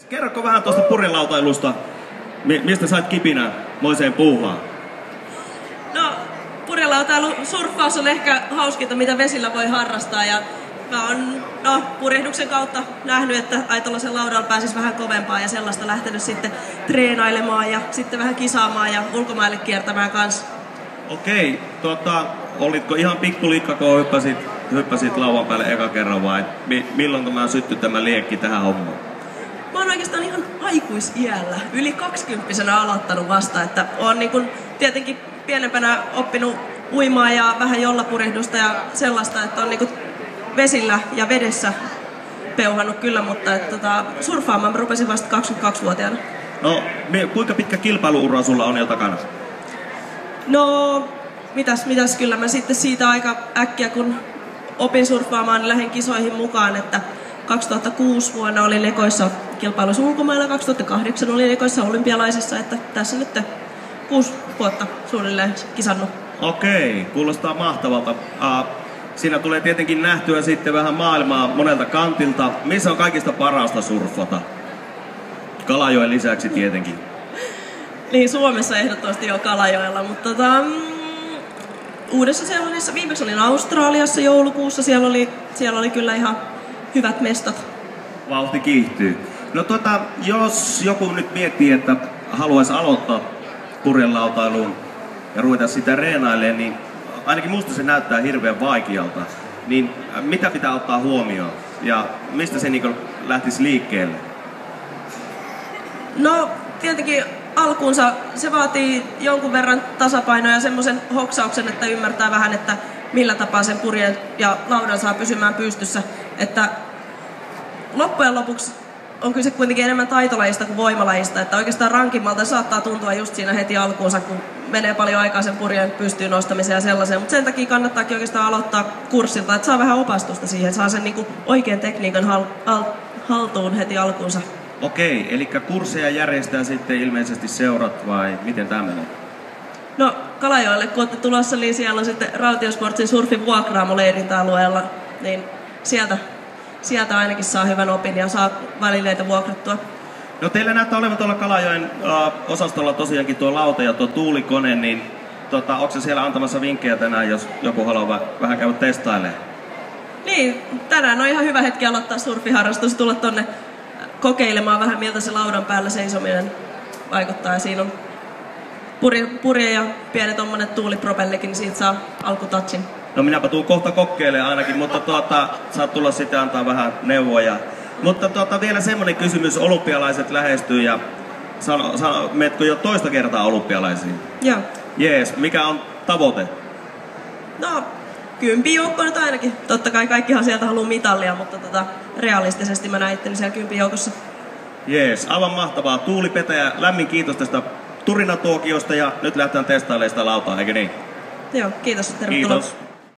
Kerroko vähän tuosta purjelautailusta, mistä sait kipinä moiseen puuhaan? No, purjelautailu, surffaus on ehkä hauskinta, mitä vesillä voi harrastaa. Ja mä oon purjehduksen kautta nähnyt, että Aitolaisen laudalla pääsisi vähän kovempaa ja sellaista lähtenyt sitten treenailemaan ja sitten vähän kisaamaan ja ulkomaille kiertämään kanssa. Okei, olitko ihan pikkulikka, kun hyppäsit lauan päälle eka kerran vai milloin tämä syttyi tämä liekki tähän hommaan? Mä oon oikeastaan ihan aikuisiällä, yli 20-vuotiaana aloittanut vasta, että oon niin kun tietenkin pienempänä oppinut uimaa ja vähän jollapurjehdusta ja sellaista, että on niin kun vesillä ja vedessä peuhannut kyllä, mutta surffaamaan mä rupesin vasta 22-vuotiaana. No, kuinka pitkä kilpailuura sulla on jo takana? No, mitäs kyllä mä sitten siitä aika äkkiä, kun opin surffaamaan, niin lähdin kisoihin mukaan, että 2006 vuonna olin ekoissa kilpailuissa ulkomailla, 2008 olin ekoissa olympialaisissa, että tässä nyt 6 vuotta suunnilleen kisannut. Okei, kuulostaa mahtavalta. Siinä tulee tietenkin nähtyä sitten vähän maailmaa monelta kantilta. Missä on kaikista parasta surffata? Kalajoen lisäksi tietenkin. Niin, Suomessa ehdottomasti jo Kalajoella, mutta Uudessa-Seelannissa, viimeksi olin Australiassa joulukuussa, siellä oli kyllä ihan hyvät mestat. Vauhti kiihtyy. No jos joku nyt miettii, että haluaisi aloittaa purjelautailuun ja ruveta sitä reenailemaan, niin ainakin musta se näyttää hirveän vaikealta. Niin mitä pitää ottaa huomioon ja mistä se niin lähtisi liikkeelle? No tietenkin alkuunsa se vaatii jonkun verran tasapainoa ja semmoisen hoksauksen, että ymmärtää vähän, että millä tapaa sen purjeen ja laudan saa pysymään pystyssä. Että loppujen lopuksi on kyse kuitenkin enemmän taitolajista kuin voimalajista, että oikeastaan rankimmalta saattaa tuntua just siinä heti alkuunsa, kun menee paljon aikaa sen purjeen pystyyn nostamiseen ja sellaiseen, mutta sen takia kannattaakin oikeastaan aloittaa kurssilta, että saa vähän opastusta siihen, saa sen niinku oikean tekniikan haltuun heti alkuunsa. Okei, eli kursseja järjestää sitten ilmeisesti seurat vai miten tämä menee? No Kalajoelle kun olette tulossa, niin siellä on sitten Rautiosportsin surfin vuokraamo leirintäalueella, niin sieltä ainakin saa hyvän opin ja saa välineitä vuokrattua. No teillä näyttää olevan tuolla Kalajoen osastolla tosiaankin tuo lauta ja tuo tuulikone, niin onko se siellä antamassa vinkkejä tänään, jos joku haluaa vähän käydä testailemaan? Niin, tänään on ihan hyvä hetki aloittaa surfiharrastus, tulla tonne kokeilemaan vähän miltä se laudan päällä seisominen vaikuttaa. Ja siinä on purje ja pieni tommonen tuulipropellikin, niin siitä saa alkutatsin. No minäpä tuun kohta kokeilemaan ainakin, mutta saat tulla sitten antaa vähän neuvoja. Mutta vielä semmonen kysymys, olympialaiset lähestyy ja meetkö jo toista kertaa olympialaisiin? Joo. Jees, mikä on tavoite? No, 10 joukkoa nyt ainakin. Totta kai kaikkihan sieltä haluaa mitallia, mutta realistisesti mä näin itteni siellä 10 joukossa. Jees, aivan mahtavaa. Tuuli Petäjä, lämmin kiitos tästä Turinatuokiosta ja nyt lähdetään testailemaan sitä lautaa, eikö niin? Joo, kiitos. Tervetuloa. Kiitos.